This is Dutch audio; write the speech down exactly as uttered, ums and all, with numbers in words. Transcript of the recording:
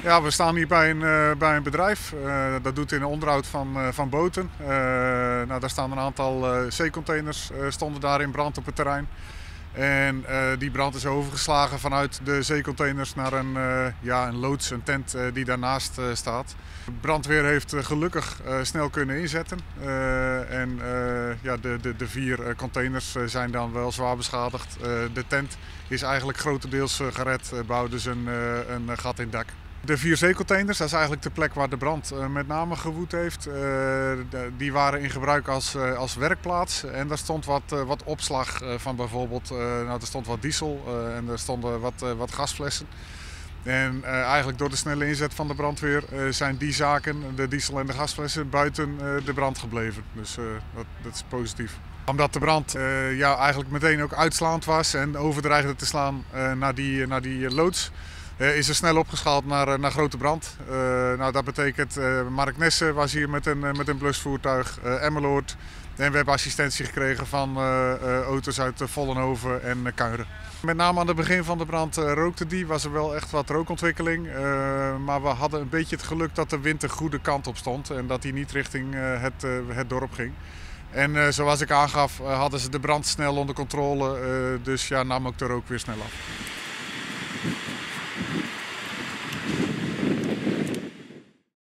Ja, we staan hier bij een, uh, bij een bedrijf. Uh, dat doet in onderhoud van, uh, van boten. Uh, nou, daar staan een aantal uh, zeecontainers uh, stonden daar in brand op het terrein. En uh, die brand is overgeslagen vanuit de zeecontainers naar een, uh, ja, een loods, een tent uh, die daarnaast uh, staat. De brandweer heeft uh, gelukkig uh, snel kunnen inzetten. Uh, en uh, ja, de, de, de vier uh, containers uh, zijn dan wel zwaar beschadigd. Uh, de tent is eigenlijk grotendeels uh, gered, uh, bouwden dus een, uh, een gat in het dak. De vier zeecontainers, dat is eigenlijk de plek waar de brand uh, met name gewoed heeft. Uh, de, die waren in gebruik als, uh, als werkplaats en daar stond wat, uh, wat opslag uh, van bijvoorbeeld, uh, nou, er stond wat diesel uh, en er stonden wat, uh, wat gasflessen. En uh, eigenlijk door de snelle inzet van de brandweer uh, zijn die zaken, de diesel en de gasflessen, buiten uh, de brand gebleven. Dus uh, dat, dat is positief. Omdat de brand uh, ja, eigenlijk meteen ook uitslaand was en overdreigde te slaan uh, naar die, naar die loods. Uh, is er snel opgeschaald naar, uh, naar grote brand. Uh, nou, dat betekent uh, Mark Nessen was hier met een, uh, met een blusvoertuig, uh, Emmeloord. En we hebben assistentie gekregen van uh, uh, auto's uit uh, Vollenhoven en uh, Kuiren. Met name aan het begin van de brand uh, rookte die, was er wel echt wat rookontwikkeling. Uh, maar we hadden een beetje het geluk dat de wind de goede kant op stond en dat die niet richting uh, het, uh, het dorp ging. En uh, zoals ik aangaf, uh, hadden ze de brand snel onder controle, uh, dus ja, nam ook de rook weer snel af.